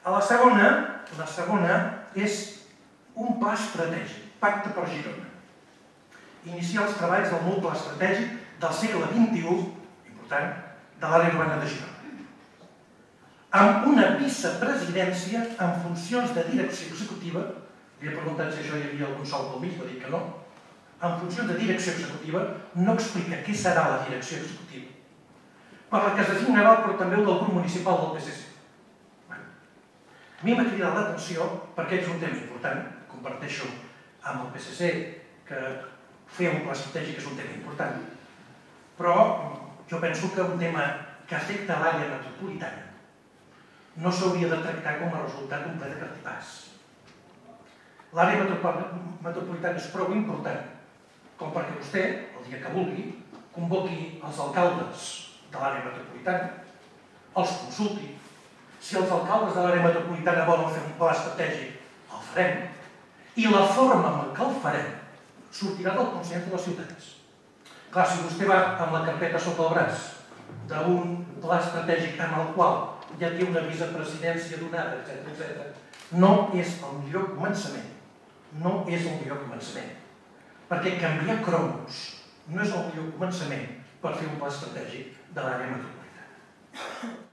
La segona és un pla estratègic, Pacte per Girona. Iniciar els treballs del nou pla estratègic del segle XXI, important, de l'àrea urbana de Girona. Amb una vicepresidència en funcions de direcció executiva, li he preguntat si això hi havia algun sol pel mig, va dir que no, en funcions de direcció executiva no explica què serà la direcció executiva, per la que es designarà el portaveu del grup municipal del PSC. A mi m'ha cridat l'atenció perquè és un tema important, comparteixo amb el PSC que fer un pla estratègic és un tema important, però jo penso que un tema que afecta l'àrea metropolitana no s'hauria de tractar com a resultat d'un ple de cartipàs. L'àrea metropolitana és prou important com perquè vostè, el dia que vulgui, convoqui els alcaldes de l'àrea metropolitana, els consulti. Si els alcaldes de l'àrea metropolitana volen fer un pla estratègic, el farem. I la forma en què el farem sortirà del consens de les ciutats. Clar, si vostè va amb la carpeta sota el braç d'un pla estratègic en el qual ja té una vicepresidència donada, etc., no és el millor començament. No és el millor començament. Perquè canviar cromos no és el millor començament per fer un pla estratègic de l'àrea metropolitana.